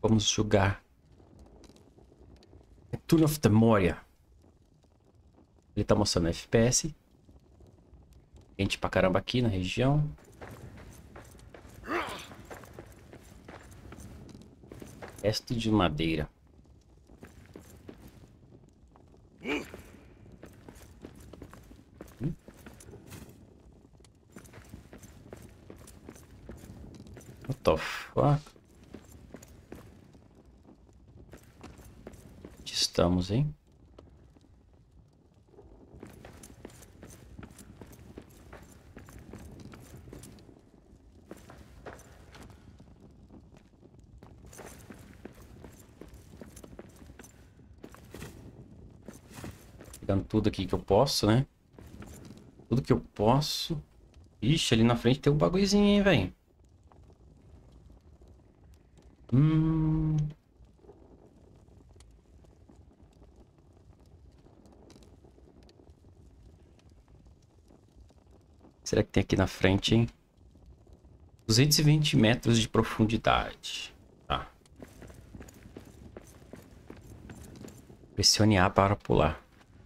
Vamos jogar Return of the Moria. Ele tá mostrando FPS. Quente pra caramba aqui na região. Resto de madeira. What the fuck? Onde estamos, hein? Pegando tudo aqui que eu posso, né? Tudo que eu posso. Ixi, ali na frente tem um bagulhozinho, hein, velho. Será que tem aqui na frente, hein? 220 metros de profundidade. Tá. Pressione A para pular.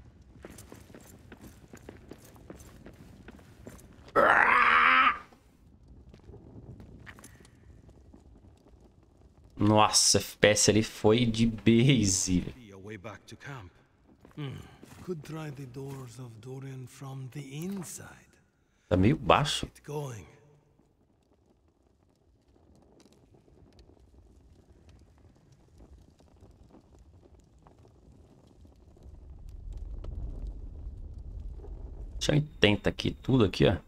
Nossa, FPS ali foi de base. Be a way back to camp. Could try the doors of Dorian from the inside. Tá meio baixo. Get going. Deixa eu 80 aqui, tudo aqui, ó.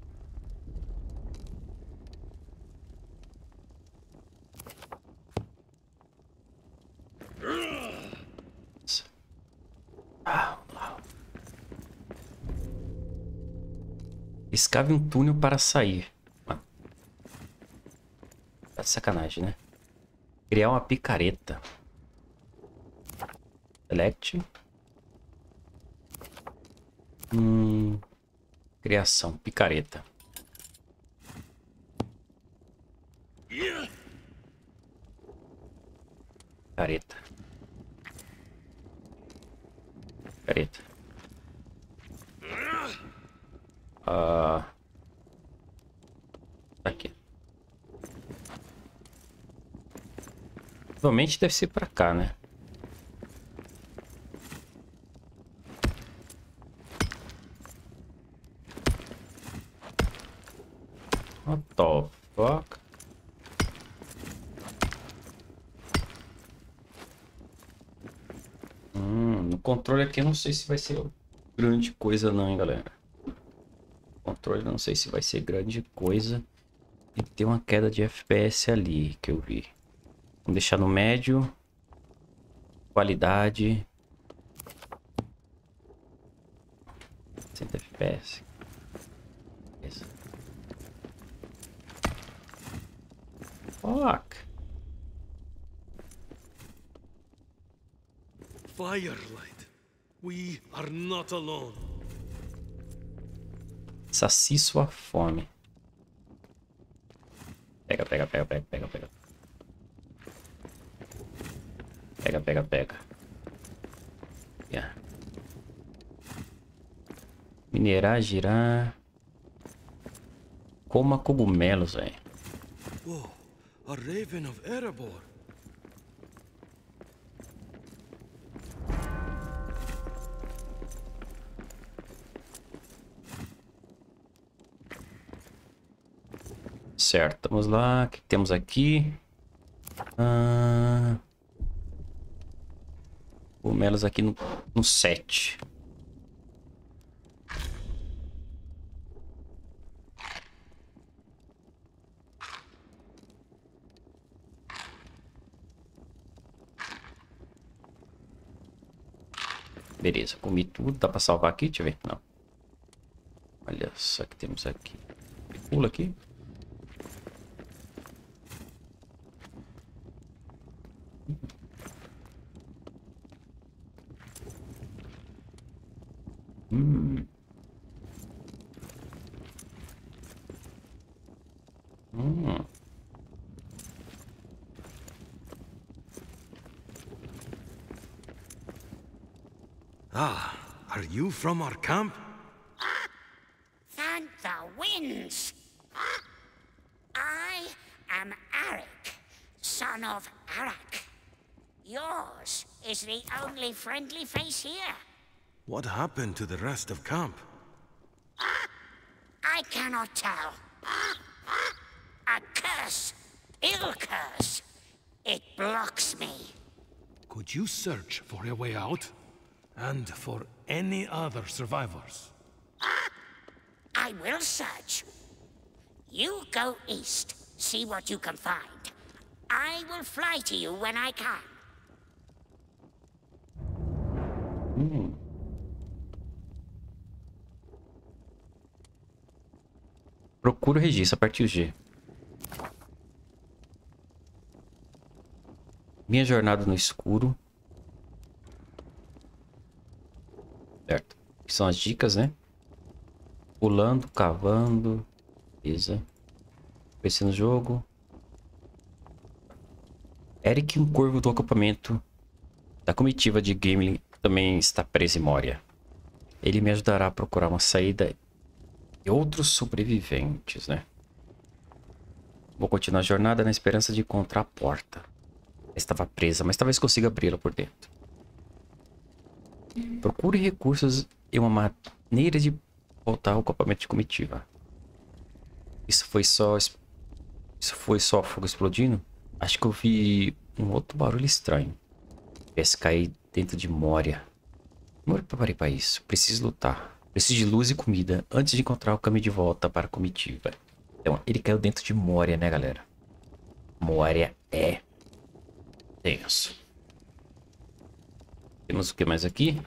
Escave um túnel para sair. Tá de sacanagem, né? Criar uma picareta. Select. Criação, picareta. Picareta. Picareta. Aqui. Provavelmente deve ser pra cá, né? What the fuck? No controle aqui eu não sei se vai ser grande coisa não, hein, galera. Controle não sei se vai ser grande coisa. E tem uma queda de FPS ali que eu vi. Vamos deixar no médio. Qualidade. 100 FPS. Isso. Fuck. Firelight. We are not alone. Saci sua fome. Pega, pega, pega, pega, pega, pega. Pega, pega, pega. Yeah. Minerar, girar. Coma cogumelos, velho. Whoa, a raven of Erebor. Certo, vamos lá. O que temos aqui? Cogumelos aqui no 7. Beleza, comi tudo. Dá pra salvar aqui? Deixa eu ver. Não. Olha só o que temos aqui. Pula aqui. Ah, are you from our camp? Thank the winds. I am Arik, son of Arak. Yours is the only friendly face here. What happened to the rest of camp? I cannot tell. A curse, ill curse. It blocks me. Could you search for a way out? And for any other survivors? I will search. You go east, see what you can find. I will fly to you when I can. Procura o registro, aperte o G. Minha jornada no escuro. Certo. Que são as dicas, né? Pulando, cavando. Beleza. PC no jogo. Eric, um corvo do acampamento da comitiva de Gimli, também está preso em Moria. Ele me ajudará a procurar uma saída e outros sobreviventes, né? Vou continuar a jornada na esperança de encontrar a porta. Estava presa, mas talvez consiga abri-la por dentro. Procure recursos e uma maneira de voltar ao acampamento de comitiva. Isso foi só fogo explodindo? Acho que eu vi um outro barulho estranho. Parece cair dentro de Moria. Não me preparei para isso. Preciso lutar. Preciso de luz e comida antes de encontrar o caminho de volta para a comitiva. Então, ele caiu dentro de Moria, né, galera? Moria é tenso. Temos o que mais aqui?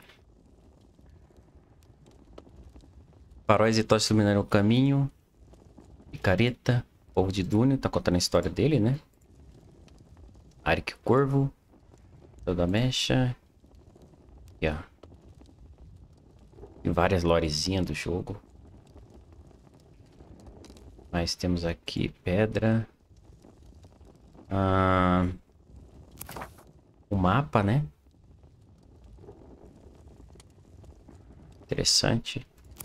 Faróis e tochas iluminaram o caminho. Picareta. Povo de Dúnio. Tá contando a história dele, né? Arik Corvo. Toda mecha. Aqui, ó. Tem várias lorezinhas do jogo. Mas temos aqui pedra. O mapa, né? Interessante.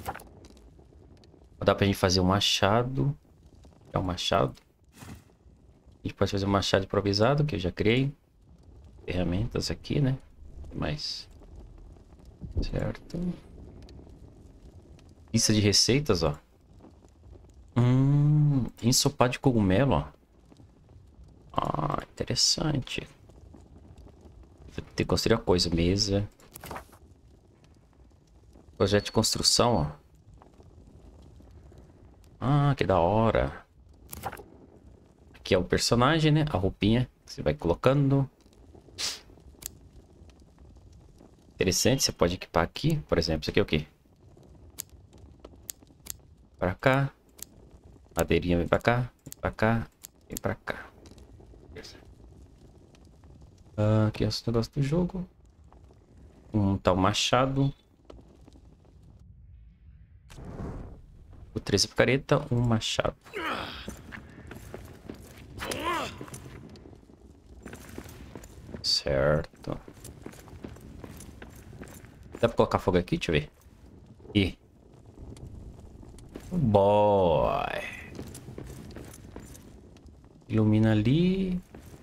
Dá pra gente fazer um machado. É um machado. A gente pode fazer um machado improvisado, que eu já criei. Ferramentas aqui, né? Mais. Certo. Lista de receitas, ó. Ensopado de cogumelo, ó. Ah, interessante. Vou ter que construir a coisa. Mesa. Projeto de construção, ó. Ah, que da hora. Aqui é o personagem, né? A roupinha que você vai colocando. Interessante, você pode equipar aqui. Por exemplo, isso aqui é o quê? Pra cá. Madeirinha vem pra cá. Vem pra cá. Vem pra cá. Aqui é os negócios do jogo. Tá o machado. O 13 picareta, um machado. Certo. Dá pra colocar fogo aqui? Deixa eu ver. Ih. Boy. Ilumina ali.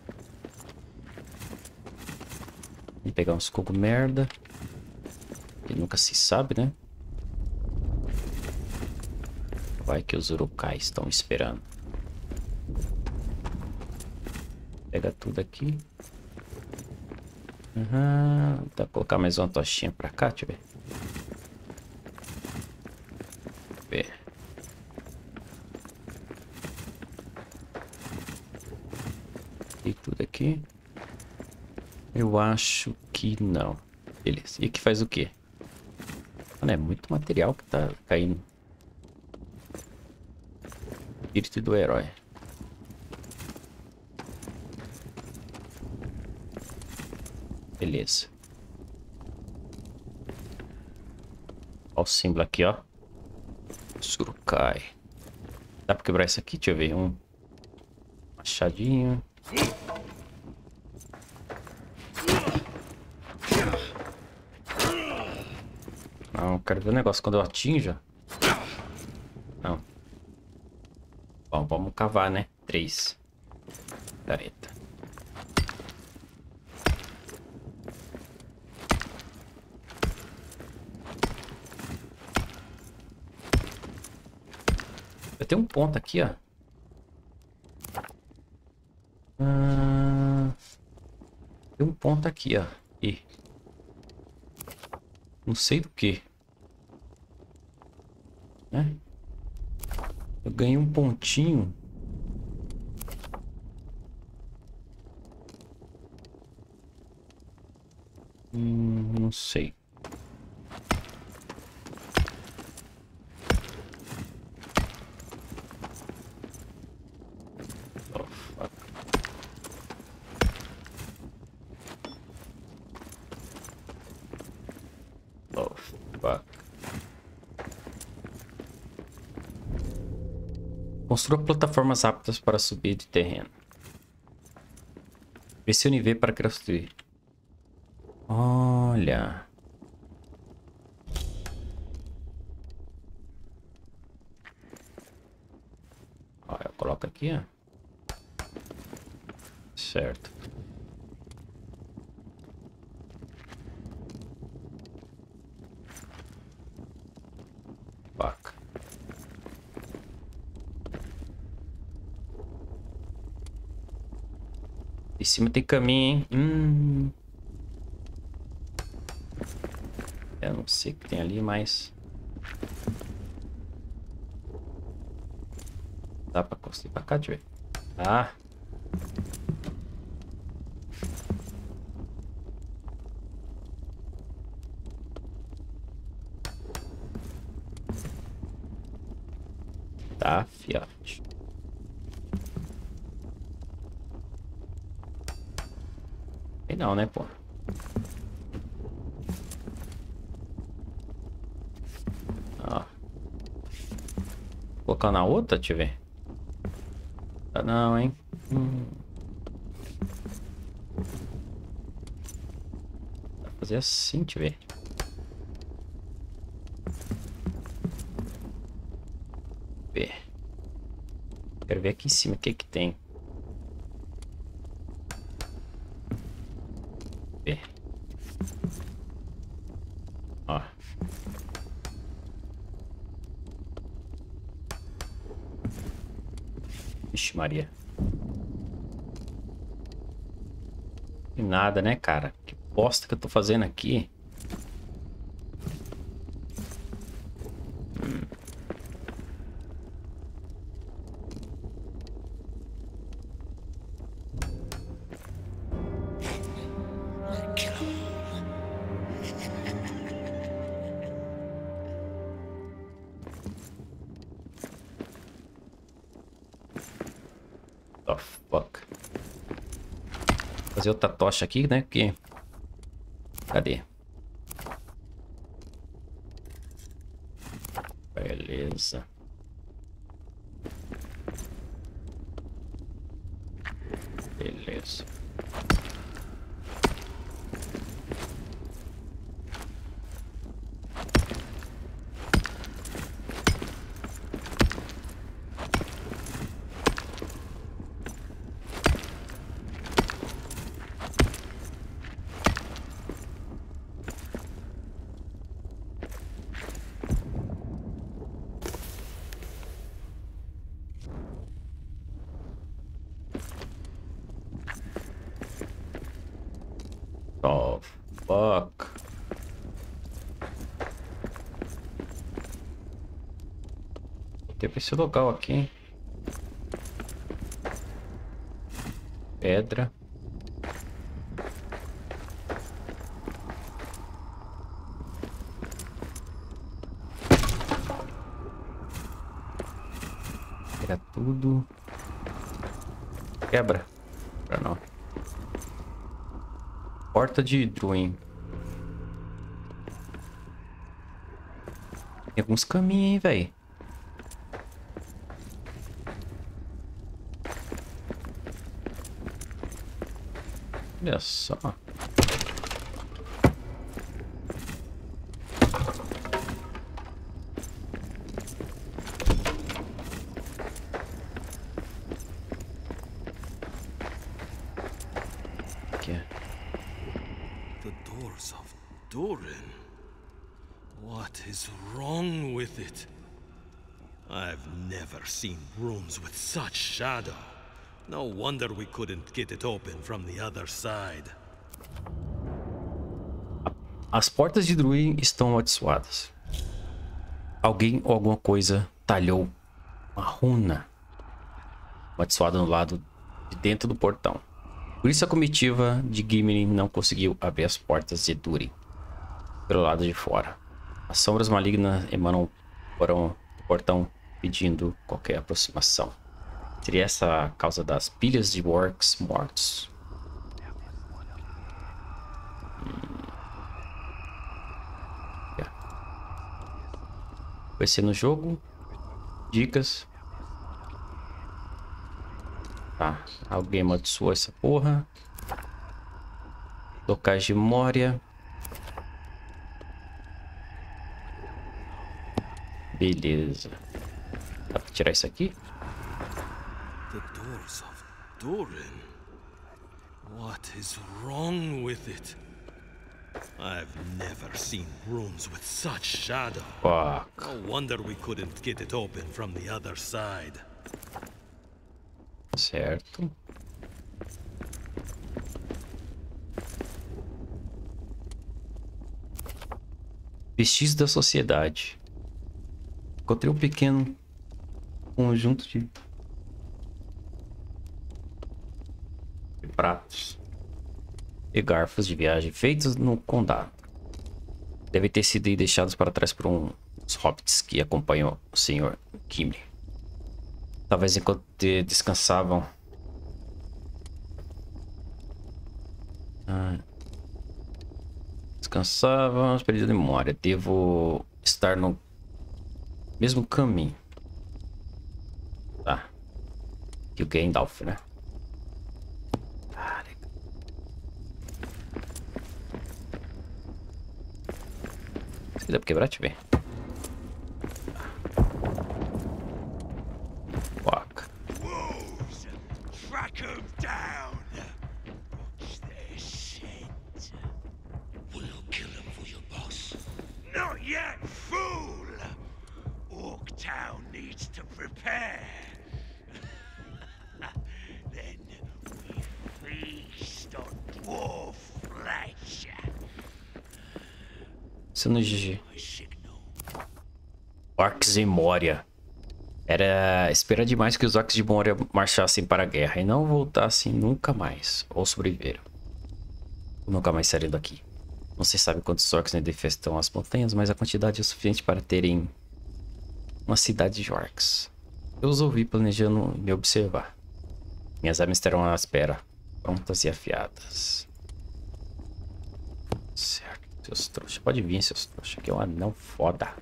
Vou pegar uns cogos merda. Que nunca se sabe, né? Vai que os urukais estão esperando. Pega tudo aqui. Dá pra colocar mais uma tochinha pra cá, deixa eu ver. E tudo aqui. Eu acho que não. Beleza. E aqui faz o quê? Mano, é muito material que tá caindo. Espírito do herói. Beleza. Olha o símbolo aqui, ó. Surukai. Dá pra quebrar isso aqui? Deixa eu ver. Um machadinho. quero ver o negócio quando eu atinja. Não. Bom, vamos cavar, né? 3. Careta. Eu tenho um ponto aqui, ó. Tem um ponto aqui, ó. E não sei do que. Né? Eu ganhei um pontinho. Não sei. Oh, fuck. Oh, fuck. Construa plataformas aptas para subir de terreno. Pressione V para construir. Olha. Ó, eu coloco aqui, ó. Certo. Vaca. Em cima tem caminho, hein? Eu não sei o que tem ali, mas... Dá pra construir pra cá, deixa eu ver. Ah! Tá, fiote. E não, né, pô? Ó. Vou colocar na outra, deixa eu ver. Tá não, hein? Vai fazer assim, deixa eu ver. Quero ver aqui em cima o que que tem. Ó. Vixe Maria. E nada, né, cara? Que bosta que eu tô fazendo aqui. Oh, fuck. Vou fazer outra tocha aqui, né? Porque... Cadê? Beleza. Beleza. Oh, fuck. Teve esse local aqui, hein? Pedra. Era tudo. Quebra. Pra não. Porta de Druin. Tem alguns caminhos, hein, velho. Olha só. que é. The doors of Durin. What is wrong with it? I've never seen rooms with such shadow. No wonder we couldn't get it open from the other side. As portas de Durin estão amaldiçoadas. Alguém ou alguma coisa talhou uma runa amaldiçoada no lado de dentro do portão. Por isso a comitiva de Gimli não conseguiu abrir as portas de Durin pelo lado de fora. As sombras malignas emanam do portão pedindo qualquer aproximação. Seria essa a causa das pilhas de orcs mortos? Vai ser no jogo. Dicas. Tá, alguém amaldiçoou essa porra. Locais de memória. Beleza. Dá pra tirar isso aqui? The doors of Durin. What is wrong with it? I've never seen rooms with such shadow. Fuck. No wonder we couldn't get it open from the other side. Certo. Vestígios da sociedade. Encontrei um pequeno conjunto de pratos e garfos de viagem feitos no condado. Devem ter sido deixados para trás por uns hobbits que acompanham o Sr. Gimli. Talvez enquanto descansavam. Descansavam, perdido de memória. Devo estar no mesmo caminho. Tá. E o Gandalf, né? Se dá pra quebrar, deixa eu ver. Fuck. Track 'em down. Watch their scent. We'll kill 'em for your boss. Not yet, fool. Orktown needs to prepare. Then we feast on dwarf flesh. Isso no GG. My signal. Orcs em Moria. Era esperar demais que os orcs de Moria marchassem para a guerra e não voltassem nunca mais. Ou sobreviveram. Ou nunca mais saíram daqui. Não se sabe quantos orcs ainda infestam as montanhas, mas a quantidade é suficiente para terem uma cidade de orcs. Eu os ouvi planejando me observar. Minhas armas estarão à espera, prontas e afiadas. Certo, seus trouxas. Pode vir, seus trouxas, que é um anão foda.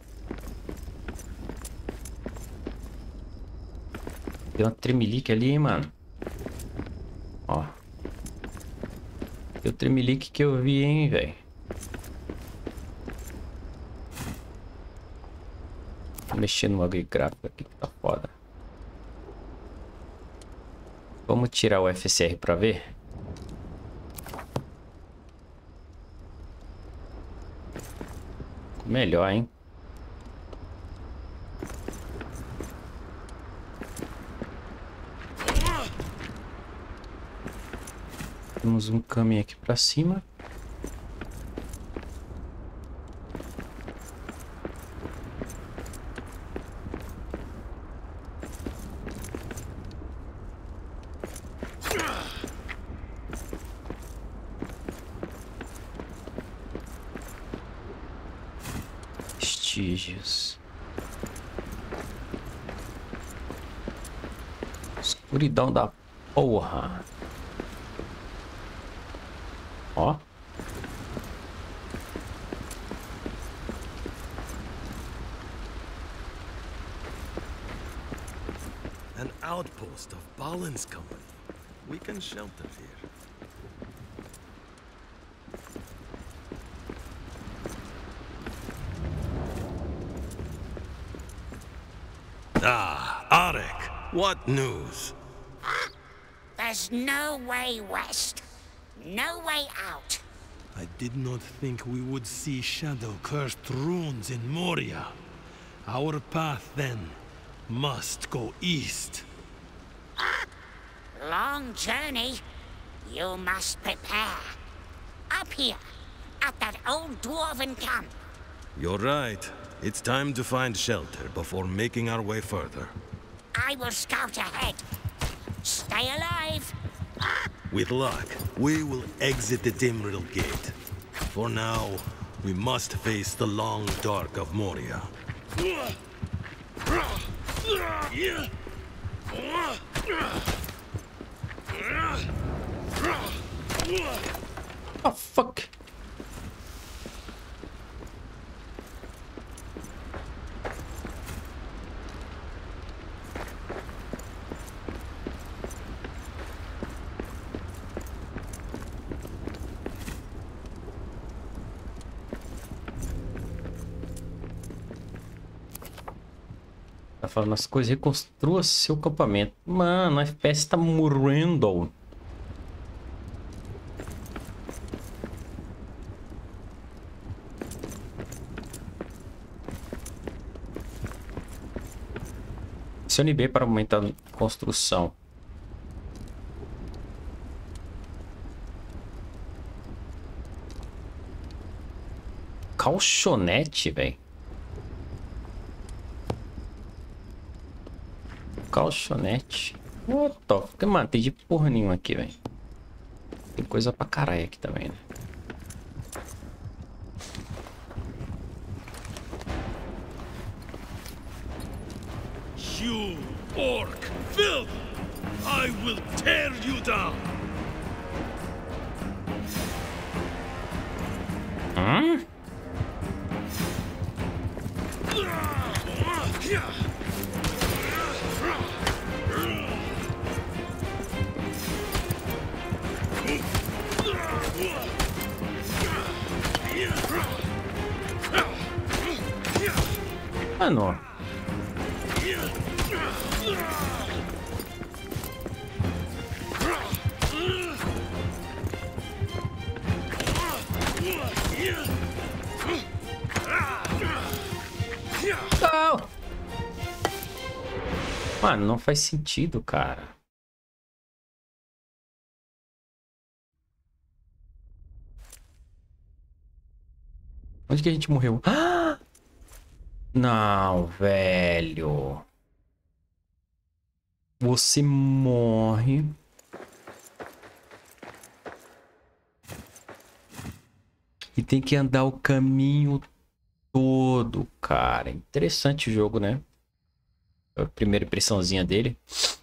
Tem uma tremelique ali, hein, mano. Ó. Tem o tremelique que eu vi, hein, velho. Vou mexer no bagulho gráfico aqui que tá foda. Vamos tirar o FSR pra ver. Melhor, hein? Temos um caminho aqui pra cima. Vestígios. Escuridão da porra. Ó. An outpost of Balin's company. We can shelter here. Ah, Arik, what news? There's no way west. No way out. I did not think we would see shadow-cursed runes in Moria. Our path, then, must go east. Long journey. You must prepare. Up here, at that old dwarven camp. You're right. It's time to find shelter before making our way further. I will scout ahead. Stay alive. With luck, we will exit the Dimrill Gate. For now, we must face the long dark of Moria. Oh, fuck. Tá falando as coisas, reconstrua seu acampamento. Mano, a FPS tá morrendo. Pressione B para aumentar a construção. Calchonete, velho. Calchonete. What the fuck? Mano, tem de porra nenhuma aqui, velho. Tem coisa pra caralho aqui também, né? You orc filth! I will tear you down! Hã? Mano. Não. Mano, não faz sentido, cara. Onde que a gente morreu? Ah! Não, velho. Você morre. E tem que andar o caminho todo, cara. Interessante o jogo, né? A primeira impressãozinha dele.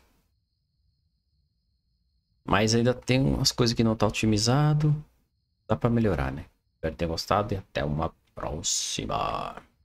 Mas ainda tem umas coisas que não tá otimizado. Dá pra melhorar, né? Espero ter gostado e até uma próxima.